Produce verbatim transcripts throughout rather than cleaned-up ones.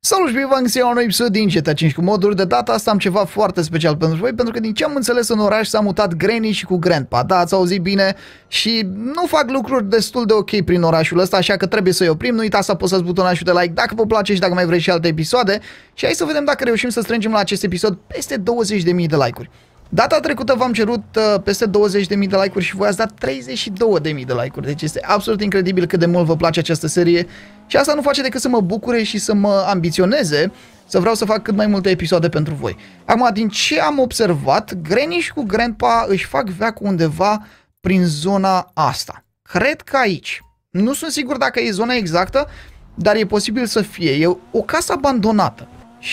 Salut și bine v-am găsit la un nou episod din G T A cinci cu moduri. De data asta am ceva foarte special pentru voi, pentru că din ce am înțeles în oraș s-a mutat Granny și cu Grandpa. Da, ați auzit bine și nu fac lucruri destul de ok prin orașul ăsta, așa că trebuie să-i oprim. Nu uitați să apăsați butonul de like dacă vă place și dacă mai vreți și alte episoade. Și hai să vedem dacă reușim să strângem la acest episod peste douăzeci de mii de like-uri. Data trecută v-am cerut uh, peste douăzeci de mii de like-uri și voi ați dat treizeci și două de mii de like-uri. Deci este absolut incredibil cât de mult vă place această serie. Și asta nu face decât să mă bucure și să mă ambiționeze să vreau să fac cât mai multe episoade pentru voi. Acum, din ce am observat, Granny și cu Grandpa își fac veacul undeva prin zona asta. Cred că aici. Nu sunt sigur dacă e zona exactă, dar e posibil să fie. E o casă abandonată.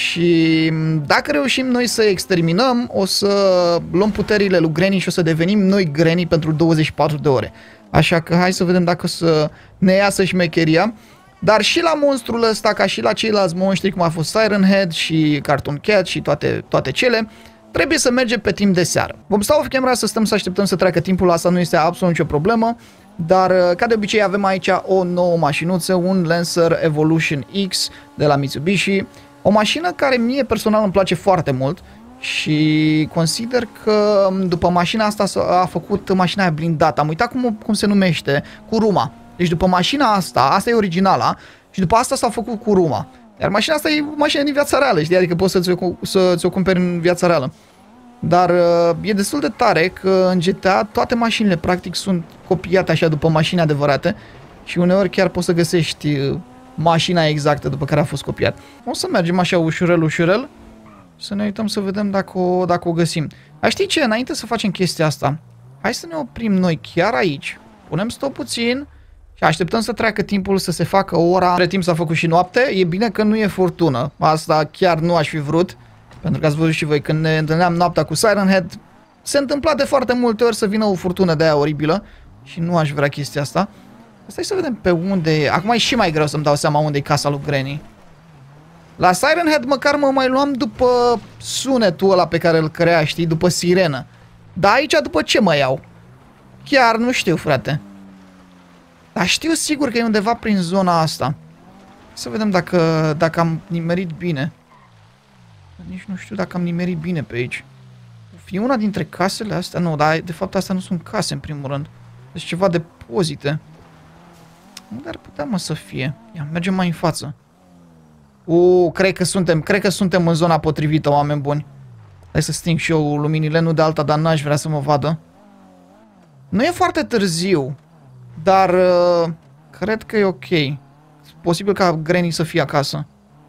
Și dacă reușim noi să exterminăm, o să luăm puterile lui Granny și o să devenim noi Granny pentru douăzeci și patru de ore. Așa că hai să vedem dacă o să ne iasă șmecheria. Dar și la monstrul ăsta, ca și la ceilalți monștri, cum a fost Siren Head și Cartoon Cat și toate, toate cele, trebuie să mergem pe timp de seară. Vom sta off camera să stăm să așteptăm să treacă timpul, asta nu este absolut nicio problemă. Dar, ca de obicei, avem aici o nouă mașinuță, un Lancer Evolution X de la Mitsubishi. O mașină care mie personal îmi place foarte mult și consider că după mașina asta a făcut mașina aia blindată. Am uitat cum, cum se numește, Kuruma. Deci după mașina asta, asta e originala și după asta s-a făcut Kuruma. Iar mașina asta e mașina din viața reală, știi? Adică poți să ți-o, să ți-o cumperi în viața reală. Dar e destul de tare că în G T A toate mașinile practic sunt copiate așa după mașini adevărate și uneori chiar poți să găsești mașina exactă după care a fost copiat. O să mergem așa ușurel, ușurel să ne uităm să vedem dacă o, dacă o găsim. A, știi ce? Înainte să facem chestia asta, hai să ne oprim noi chiar aici. Punem stop puțin și așteptăm să treacă timpul, să se facă ora. Între timp s-a făcut și noapte. E bine că nu e furtună. Asta chiar nu aș fi vrut. Pentru că ați văzut și voi, când ne întâlneam noaptea cu Siren Head, se întâmpla de foarte multe ori să vină o furtună de aia oribilă. Și nu aș vrea chestia asta. Stai să vedem pe unde e. Acum e și mai greu să-mi dau seama unde e casa lui Granny. La Siren Head măcar mă mai luam după sunetul ăla pe care îl crea, știi? După sirenă. Dar aici după ce mă iau? Chiar nu știu, frate. Dar știu sigur că e undeva prin zona asta. Să vedem dacă, dacă am nimerit bine. Nici nu știu dacă am nimerit bine pe aici. O fi una dintre casele astea? Nu, dar de fapt astea nu sunt case în primul rând. Deci ceva depozite. Unde ar putea, mă, să fie? Ia, mergem mai în față. U, cred că suntem, cred că suntem în zona potrivită, oameni buni. Hai să sting și eu luminile, nu de alta, dar n-aș vrea să mă vadă. Nu e foarte târziu, dar uh, cred că e ok. Posibil ca Granny să fie acasă.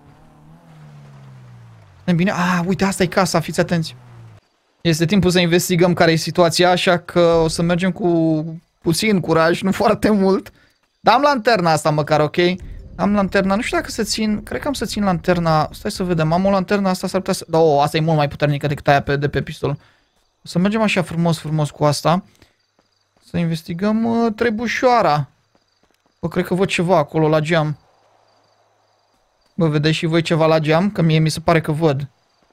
E bine, ah, uite, asta e casa, fiți atenți. Este timpul să investigăm care e situația, așa că o să mergem cu puțin curaj, nu foarte mult. Dar am lanterna asta măcar, ok? Am lanterna, nu știu dacă să țin, cred că am să țin lanterna, stai să vedem, am o lanternă asta, s-ar putea să... Da, oh, asta e mult mai puternică decât aia pe, de pe pistol. O să mergem așa frumos, frumos cu asta. Să investigăm uh, trebușoara. Bă, cred că văd ceva acolo la geam. Bă, vedeți și voi ceva la geam? Că mie mi se pare că văd.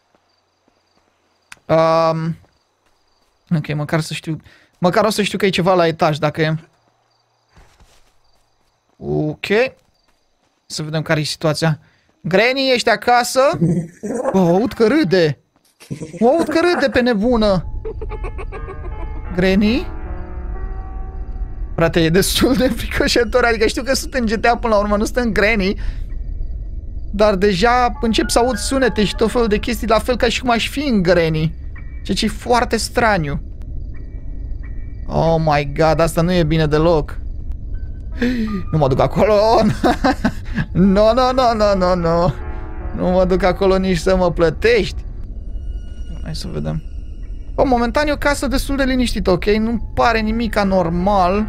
Um, ok, măcar să știu, măcar o să știu că e ceva la etaj, dacă e... Ok. Să vedem care e situația. Granny, ești acasă? Bă, o aud că râde. O aud că râde pe nebună. Granny? Frate, e destul de fricoșător. Adică știu că sunt în G T A până la urmă, nu sunt în Granny. Dar deja încep să aud sunete și tot felul de chestii, la fel ca și cum aș fi în Granny. Ceea ce e foarte straniu. Oh my god, asta nu e bine deloc. Nu mă duc acolo. No, no, no, no, no, no. Nu mă duc acolo nici să mă plătești. Hai să vedem. Bă, momentan e o casă destul de liniștită, ok? Nu pare nimic anormal.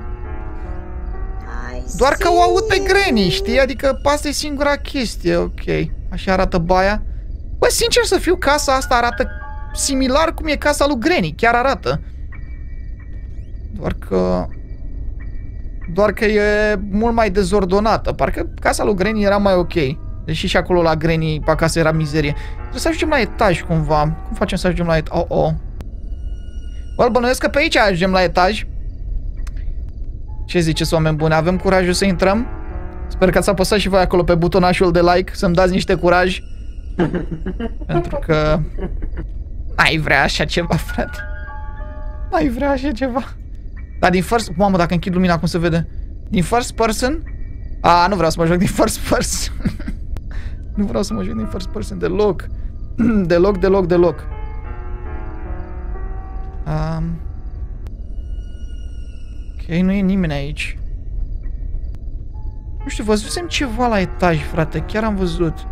Doar că o aud pe Granny, știi? Adică asta e singura chestie, ok. Așa arată baia. Bă, sincer să fiu, casa asta arată similar cum e casa lui Granny. Chiar arată. Doar că... Doar că e mult mai dezordonată. Parcă casa lui Granny era mai ok. Deși și acolo la Granny, pe acasă, era mizerie. Trebuie să ajungem la etaj cumva. Cum facem să ajungem la etaj? Oh, oh. Bă, bănuiesc că pe aici ajungem la etaj. Ce ziceți, oameni buni? Avem curajul să intrăm? Sper că ați apăsat și voi acolo pe butonașul de like, să-mi dați niște curaj. Pentru că... n-ai vrea așa ceva, frate. N-ai vrea așa ceva. Dar din first... Mamă, dacă închid lumina, cum se vede? Din first person? A, nu vreau să mă joc din first person. Nu vreau să mă joc din first person deloc. Deloc, deloc, deloc. Um... Ok, nu e nimeni aici. Nu știu, văzusem ceva la etaj, frate. Chiar am văzut.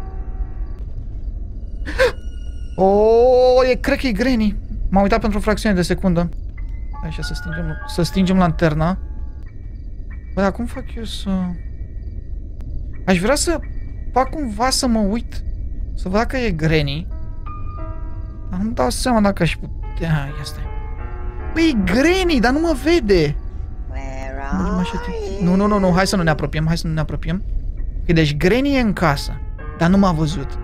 Oh, e, cred că e Granny. M-am uitat pentru o fracțiune de secundă. Așa, să stingem, să stingem lanterna. Bă, dar cum fac eu să... Aș vrea să fac cumva să mă uit, să văd dacă e Granny. Dar nu-mi dau seama dacă aș putea... Ia stai. Băi, e Granny, dar nu mă vede. Nu, nu, nu, nu, hai să nu ne apropiem, hai să nu ne apropiem. Ok, deci Granny e în casă, dar nu m-a văzut.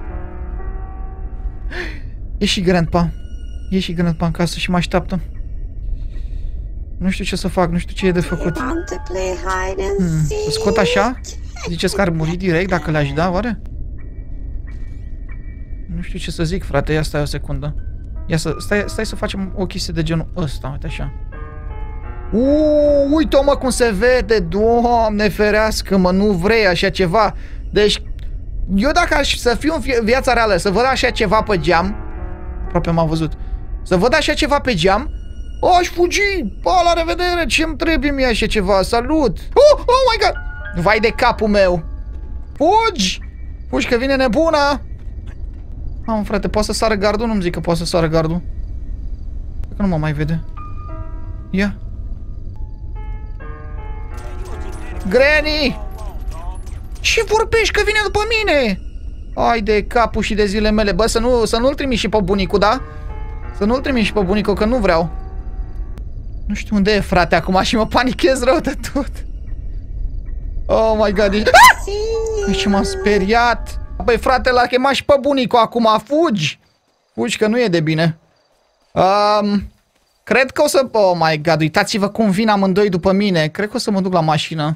E și Grandpa. E și Grandpa în casă și mă așteaptă. Nu știu ce să fac, nu știu ce e de făcut. Hmm, să scot așa? Ziceți că ar muri direct dacă le-aș da, oare? Nu știu ce să zic, frate, ia stai o secundă. Ia să, stai, stai să facem o chestie de genul ăsta, uite așa. Uuu, uite-o mă cum se vede, Doamne ferească mă, nu vrei așa ceva. Deci, eu dacă aș să fiu în viața reală, să văd așa ceva pe geam, aproape m-am văzut, să văd așa ceva pe geam, o, aș fugi, pa, la revedere, ce-mi trebuie mie așa ceva, salut. Oh, oh my god, vai de capul meu. Fugi, fugi că vine nebuna. Am, frate, poate să sară gardul, nu-mi zic că poate să sară gardul. Că nu mă mai vede. Ia. Granny! Ce vorbești că vine după mine? Ai de capul și de zile mele. Bă, să, nu, să nu-l trimiți și pe bunicul, da? Să nu-l trimiți și pe bunicul, că nu vreau. Nu știu unde e, frate, acum și mă panichez rău de tot. Oh my god. E... Ah! Ce m-am speriat. Băi, frate, l-a chemat și pe bunicul acum. Fugi! Fugi că nu e de bine. Um, cred că o să... Oh my god, uitați-vă cum vin amândoi după mine. Cred că o să mă duc la mașină.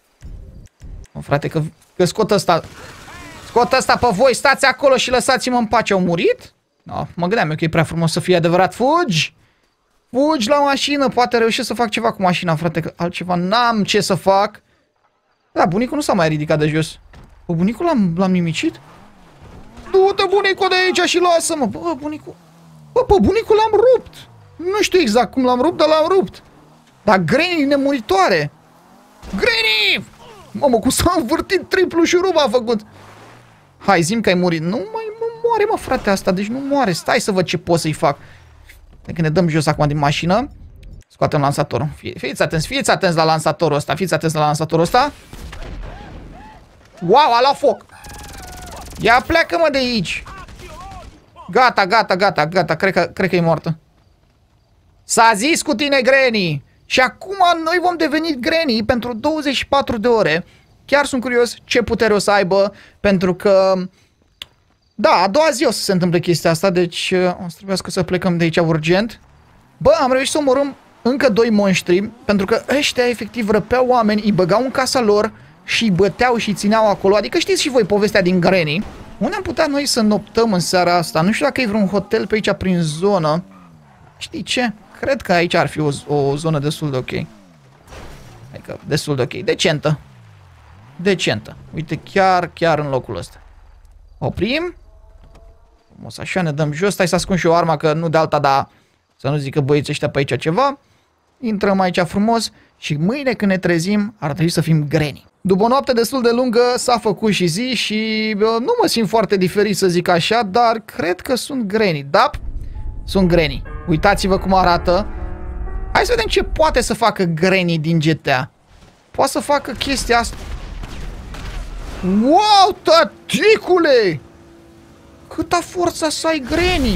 Oh, frate, că, că scot ăsta. Scot ăsta pe voi, stați acolo și lăsați-mă în pace. Au murit? No, mă gândeam eu că e prea frumos să fie adevărat. Fugi! Fugi la mașină, poate reușesc să fac ceva cu mașina, frate, că altceva n-am ce să fac. Da, bunicul nu s-a mai ridicat de jos. Bă, bunicul l-am nimicit? Du-te, bunicul, de aici și lasă-mă. Bă, bunicul... Bă, pe bunicul l-am rupt. Nu știu exact cum l-am rupt, dar l-am rupt. Dar Granny nemuritoare. Granny! Mamă, cum s-a învârtit triplu și ruba a făcut. Hai, zi-mi că ai murit. Nu mai mă moare, mă, frate, asta. Deci nu moare. Stai să văd ce pot să-i fac. Dacă ne dăm jos acum din mașină, scoatem lansatorul. Fie, fiți atenți, fiți atenți la lansatorul ăsta. Fiți atenți la lansatorul ăsta. Wow, a luat foc. Ia pleacă, mă, de aici. Gata, gata, gata, gata. Cred că, cred că e moartă. S-a zis cu tine, Granny. Și acum noi vom deveni Granny pentru douăzeci și patru de ore. Chiar sunt curios ce putere o să aibă, pentru că... Da, a doua zi o să se întâmple chestia asta, deci o să trebuiască să plecăm de aici urgent. Bă, am reușit să omorâm încă doi monștri, pentru că ăștia efectiv răpeau oameni, îi băgau în casa lor și îi băteau și îi țineau acolo. Adică știți și voi povestea din Granny. Unde am putea noi să noptăm în seara asta? Nu știu dacă e vreun hotel pe aici prin zonă. Știi ce? Cred că aici ar fi o, o zonă destul de ok. Adică destul de ok. Decentă. Decentă. Uite, chiar, chiar în locul ăsta. Oprim. O să așa ne dăm jos. Stai să ascund și eu arma, că nu de alta, dar să nu zică băieții ăștia pe aici ceva. Intrăm aici frumos și mâine când ne trezim ar trebui să fim Granny. După o noapte destul de lungă s-a făcut și zi și bă, nu mă simt foarte diferit să zic așa, dar cred că sunt Granny. Da, sunt Granny. Uitați-vă cum arată. Hai să vedem ce poate să facă Granny din G T A. Poate să facă chestia asta. Wow, taticule! Câta forță să ai, Granny?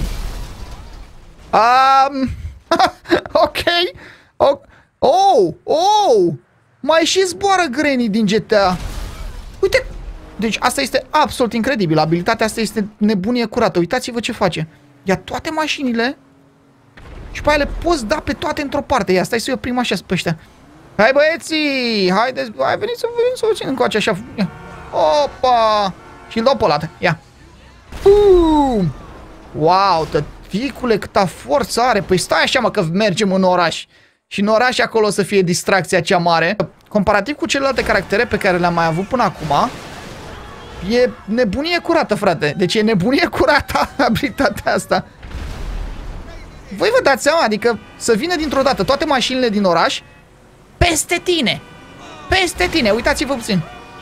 Um, ok. Oh, oh, oh! Mai și zboară Granny din G T A. Uite! Deci asta este absolut incredibil. Abilitatea asta este nebunie curată. Uitați-vă ce face. Ia toate mașinile și pe aia le poți da pe toate într-o parte. Ia, stai să-i oprim așa pe ăștia. Hai băieții! Haideți, hai veniți să veniți să vă țin încoace așa. Opa! Și-l dau pe ăla. Ia. Bum! Wow, tăticule, câta forță are. Păi stai așa, mă, că mergem în oraș. Și în oraș acolo o să fie distracția cea mare. Comparativ cu celelalte caractere pe care le-am mai avut până acum, e nebunie curată, frate. Deci e nebunie curată abilitatea asta. Voi vă dați seama, adică să vină dintr-o dată toate mașinile din oraș peste tine. Peste tine, uitați-vă puțin.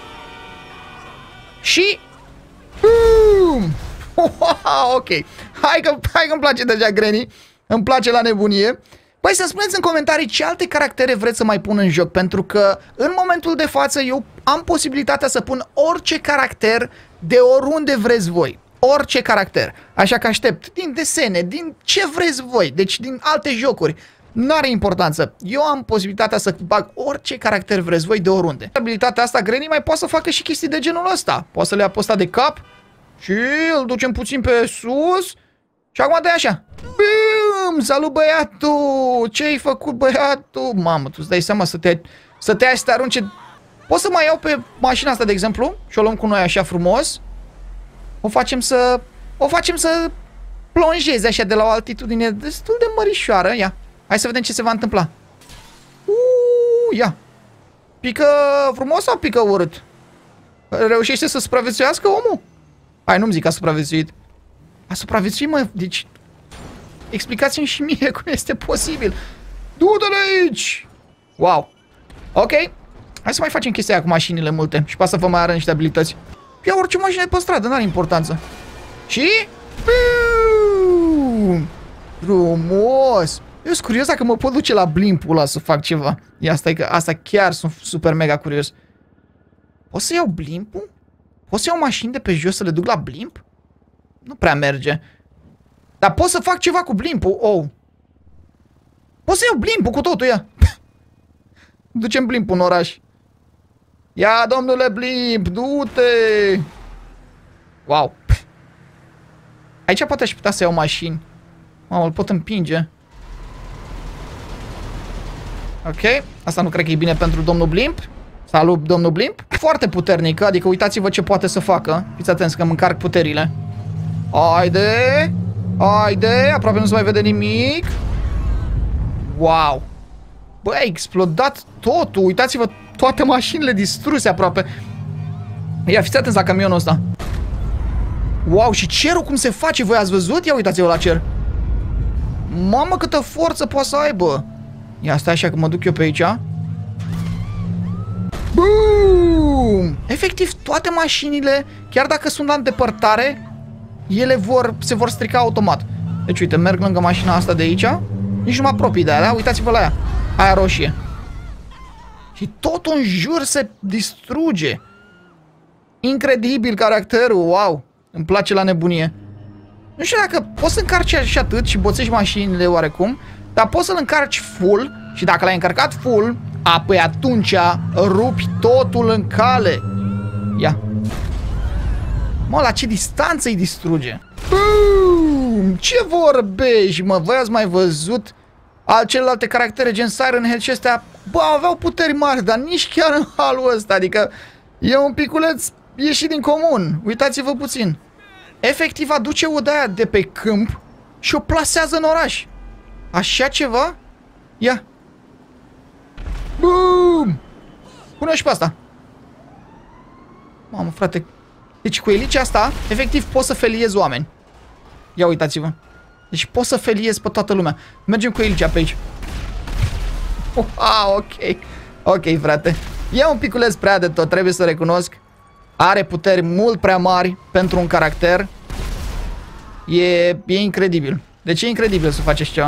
Și... Boom! Wow, ok. Hai că, hai că îmi place deja Granny. Îmi place la nebunie. Păi să spuneți în comentarii ce alte caractere vreți să mai pun în joc, pentru că în momentul de față eu am posibilitatea să pun orice caracter de oriunde vreți voi. Orice caracter. Așa că aștept din desene, din ce vreți voi, deci din alte jocuri. Nu are importanță. Eu am posibilitatea să bag orice caracter vreți voi de oriunde. Abilitatea asta Granny mai poate să facă și chestii de genul ăsta. Poate să le ia pe ăsta de cap și îl ducem puțin pe sus. Și acum dai așa. Bum! Salut băiatul! Ce-ai făcut băiatul? Mamă, tu îți dai seama să te, să te ai să te arunce. Poți să mai iau pe mașina asta de exemplu și o luăm cu noi așa frumos. O facem să... O facem să plonjeze așa de la o altitudine destul de mărișoară. Ia. Hai să vedem ce se va întâmpla. Uuu, ia. Pică frumos sau pică urât? Reușește să supraviețuiască omul? Hai, nu-mi zic că a supraviețuit. A supraviețuit, mă, deci... Explicați-mi și mie cum este posibil. Du-te de aici! Wow. Ok. Hai să mai facem chestia aia cu mașinile multe. Și poate să vă mai arăt niște abilități. Ia orice mașină pe stradă, n-are importanță. Și... Boom! Frumos! Eu sunt curios dacă mă pot duce la blimpul ăla să fac ceva. Ia, stai că asta chiar sunt super mega curios. Pot să iau blimpul? Pot să iau mașini de pe jos să le duc la blimp? Nu prea merge. Dar pot să fac ceva cu blimpul. Oh. Pot să iau blimpul cu totul, ia. Ducem blimpul în oraș. Ia, domnule blimp, du-te. Wow. Aici poate aș putea să iau mașini. Mamă, îl pot împinge. Ok. Asta nu cred că e bine pentru domnul blimp. Salut, domnul blimp. Foarte puternică, adică uitați-vă ce poate să facă. Fiți atenți că îmi încarc puterile. Haide. Haide, aproape nu se mai vede nimic. Wow. Bă, a explodat totul. Uitați-vă, toate mașinile distruse aproape. Ia, fiți atenți la camionul ăsta. Wow, și cerul cum se face, voi ați văzut? Ia uitați-vă la cer. Mamă, câtă forță poate să aibă. Ia, stai așa că mă duc eu pe aici. Boom! Efectiv, toate mașinile, chiar dacă sunt la îndepărtare, ele vor, se vor strica automat. Deci, uite, merg lângă mașina asta de aici. Nici nu mă apropii de alea. Uitați-vă la ea. Aia roșie. Și tot în jur se distruge. Incredibil caracterul. Wow. Îmi place la nebunie. Nu știu dacă poți să încarci și atât și boțești mașinile oarecum, dar poți să-l încarci full și dacă l-ai încărcat full, apoi atunci rupi totul în cale. Ia. Mă, la ce distanță îi distruge? Boom! Ce vorbești, mă? Voi ați mai văzut al celelalte caractere gen Siren Head și astea? Bă, aveau puteri mari, dar nici chiar în halul ăsta. Adică e un piculeț ieșit din comun. Uitați-vă puțin. Efectiv aduce o de-aia de pe câmp și o plasează în oraș. Așa ceva? Ia. Boom! Pune-o și pe asta. Mamă, frate. Deci cu elicea asta, efectiv poți să feliezi oameni. Ia uitați-vă. Deci poți să feliezi pe toată lumea. Mergem cu elicea pe aici. Oh, ah, ok. Ok, frate. E un piculeț prea de tot, trebuie să recunosc. Are puteri mult prea mari pentru un caracter. E, e incredibil. Deci e incredibil să faceți ceva.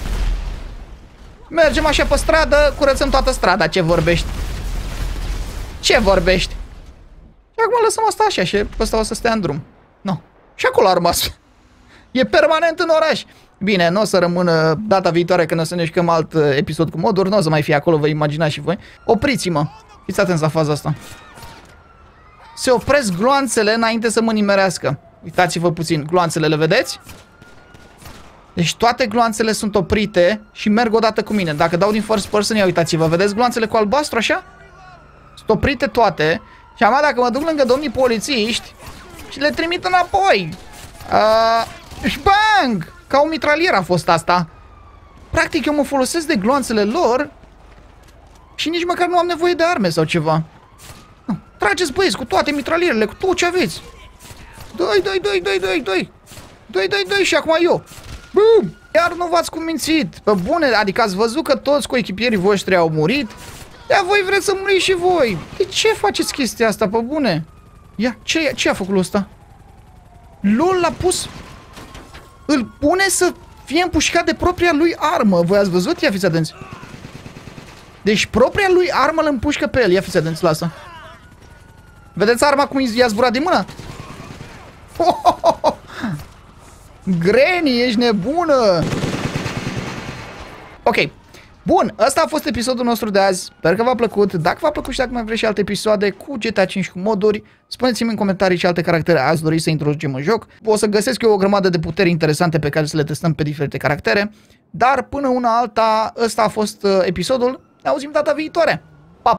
Mergem așa pe stradă, curățăm toată strada. Ce vorbești? Ce vorbești? Și acum lăsăm asta așa și ăsta o să stea în drum. Nu. Și acolo a rămas. E permanent în oraș. Bine, nu o să rămână data viitoare când o să ne jucăm alt episod cu moduri. Nu o să mai fie acolo, vă imaginați și voi. Opriți-mă. Fiți atenți la faza asta. Se opresc gloanțele înainte să mă nimerească. Uitați-vă puțin. Gloanțele le vedeți? Deci toate gloanțele sunt oprite și merg odată cu mine. Dacă dau din first person, ia uitați-vă, vedeți gloanțele cu albastru așa? Sunt oprite toate. Și acum dacă mă duc lângă domnii polițiști și le trimit înapoi. Uh, și bang! Ca o mitralieră a fost asta. Practic eu mă folosesc de gloanțele lor și nici măcar nu am nevoie de arme sau ceva. Trageți băieți cu toate mitralierele, cu tot ce aveți. Doi, doi, doi, doi, doi, doi. Doi, doi, doi și acum eu. Bum! Iar nu v-ați cumințit. Pe bune, adică ați văzut că toți coechipierii voștri au murit. Ia voi vreți să muriți și voi. De ce faceți chestia asta, pe bune? Ia, ce, ce a făcut ăsta? LOL l-a pus... Îl pune să fie împușcat de propria lui armă. Voi ați văzut? Ia fiți atenți. Deci propria lui armă îl împușcă pe el. Ia fiți atenți la asta. Vedeți arma cum i-a zburat din mână? Oh, oh, oh, oh. Granny, ești nebună! Ok. Bun, ăsta a fost episodul nostru de azi. Sper că v-a plăcut. Dacă v-a plăcut și dacă mai vreți și alte episoade cu G T A cinci cu moduri, spuneți-mi în comentarii ce alte caractere ați dori să introducem în joc. O să găsesc eu o grămadă de puteri interesante pe care să le testăm pe diferite caractere. Dar până una alta, ăsta a fost episodul. Ne auzim data viitoare!